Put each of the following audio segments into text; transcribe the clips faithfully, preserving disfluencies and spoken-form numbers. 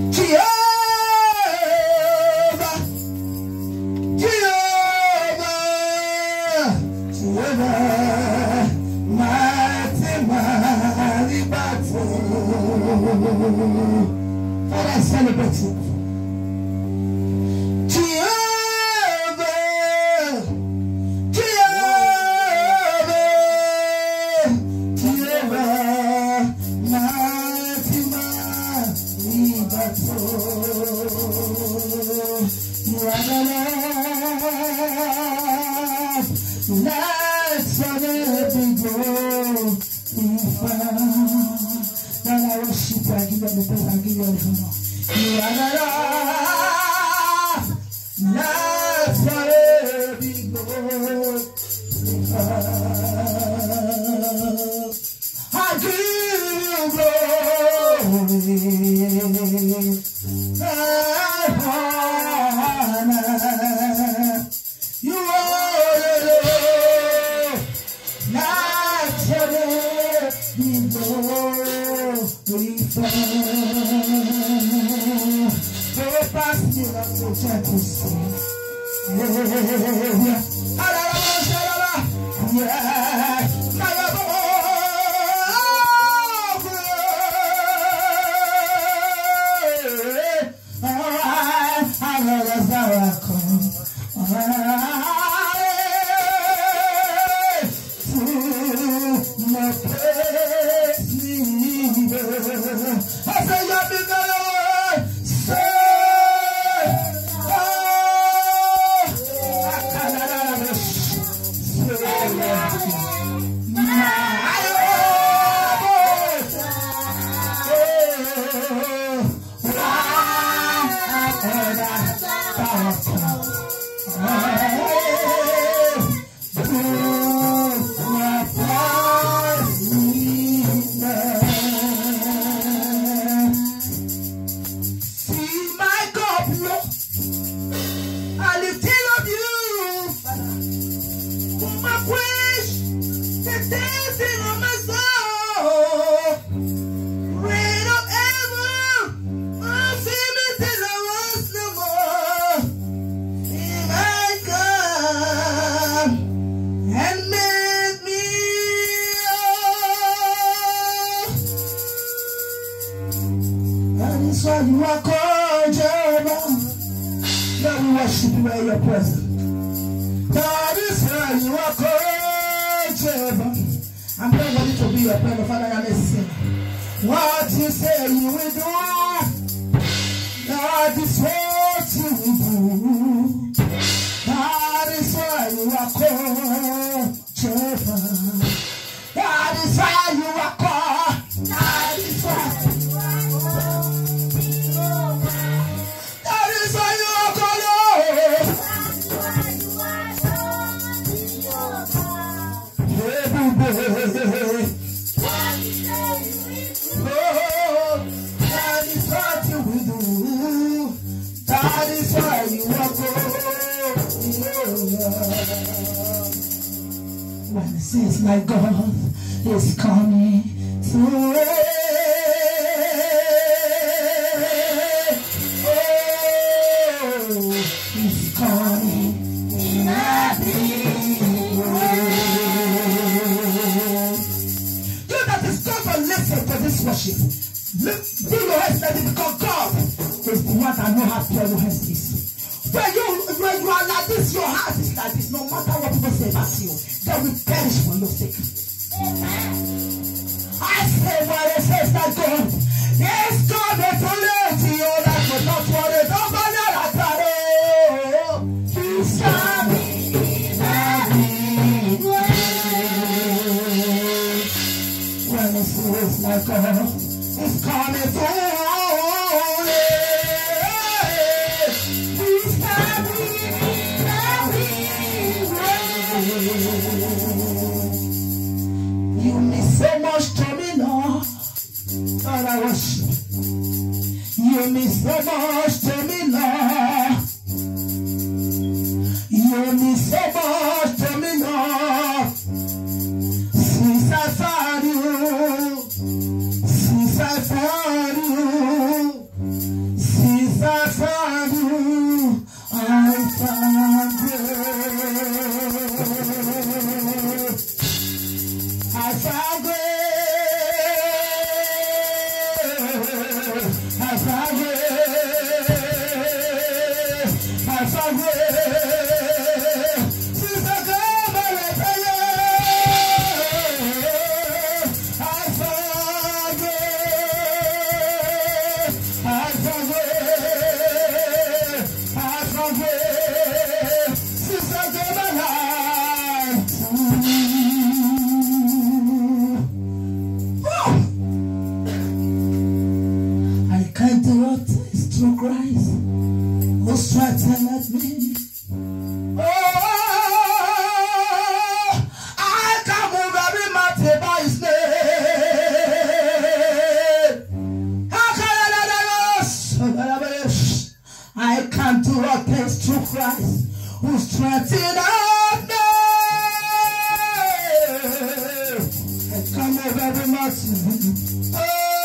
Jehovah, Jehovah, Jehovah, mighty, mighty battle. Father, I celebrate you. Since my God is coming through, oh, he's coming in a big way. You that is going to listen to this worship, look, do your hands ready, because God is the one that knows how to pray your hands is. When you, when you are like this, your heart is like this, no matter what people say about you, they will perish for your sake. Amen. I say what it says that God is coming to let you that but not what it don't go there at all. He's coming in a big way. When it says that God is coming to you mean so much to me, Lord. Lord, I worship. You mean so much to me, Lord. You mean so much to me, Lord. Since I found you, since I found you, through Christ who strengthened me. Oh, I can move every mountain by his name. I can do all things through Christ who strengthened me. I can move every mountain. Oh,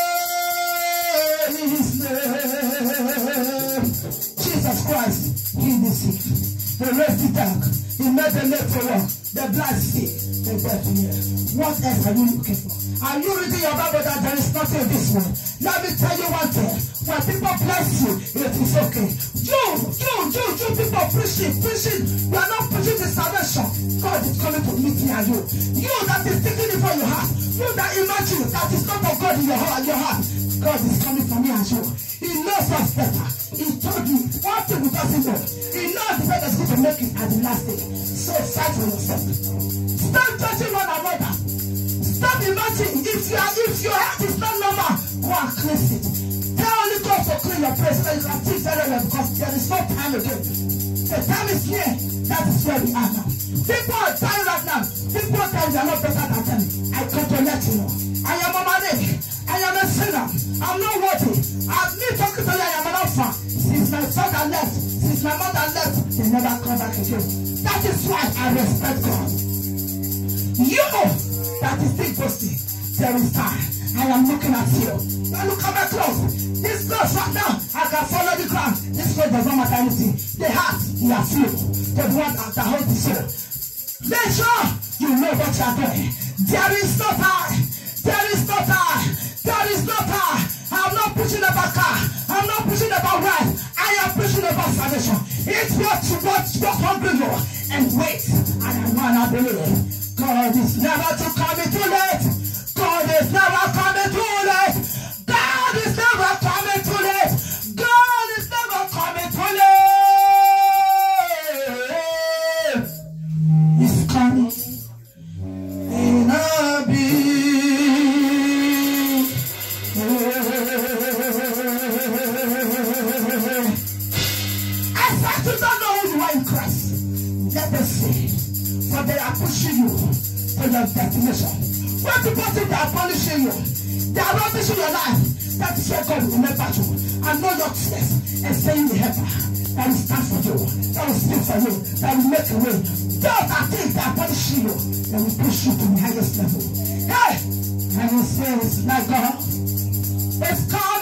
his name. Jesus Christ, he the sick, he raised the dark, he made the lame to walk, the blind see, the deaf hear. What else are you looking for? Are you reading your Bible that there is nothing in this one? Let me tell you one thing. When people bless you, it is okay. You, you, you, you people preaching, preaching. You are not preaching the salvation. God is coming to meet me and you. You that is thinking it for your heart. You that imagine that is not of God in your heart. Your heart. God is coming for me and you. He knows us better. He told you one thing we doesn't know. He knows the better is going to make it at the last day. So fight for yourself. Stop judging one another. Stop imagining. If you are, if your heart is not normal, go and cleanse it. Tell only God to clean your place so that you can think very well, because there is no time again. The time is here. That is where we are now. People are dying right now. People are dying. They are not better than them. I come to let you know. I am a man. I am a sinner. I'm not worthy. I'm me talking to you. I am an orphan. Since my father left, since my mother left, they never come back again. That is why I respect God. You that is still boasting, there is time. I am looking at you. Now look at my clothes. This clothes right now, I can follow the ground. This clothes does not matter anything. The heart, you are filled. The one that holds the soul. Make sure you know what you are doing. There is no time. There is no time. There is no time. I'm not preaching about car. I'm not preaching about wealth. I am preaching about salvation. It's what you want, you're hungry for. And wait. And I want to believe. God is never to come too late. God is never coming too late. God is never coming too late. God is never coming too late. He's coming in a big I start to don't know who you are in Christ. Let us see. For they are pushing you to your destination. When people think they are punishing you, they are rubbishing your life. That is where God will remember you and know your tears and say you the helper that will stand for you, that will speak for you, that will make a way. Those that think they are punishing you, they will push you to the highest level. Hey! And he says, like God, it's God.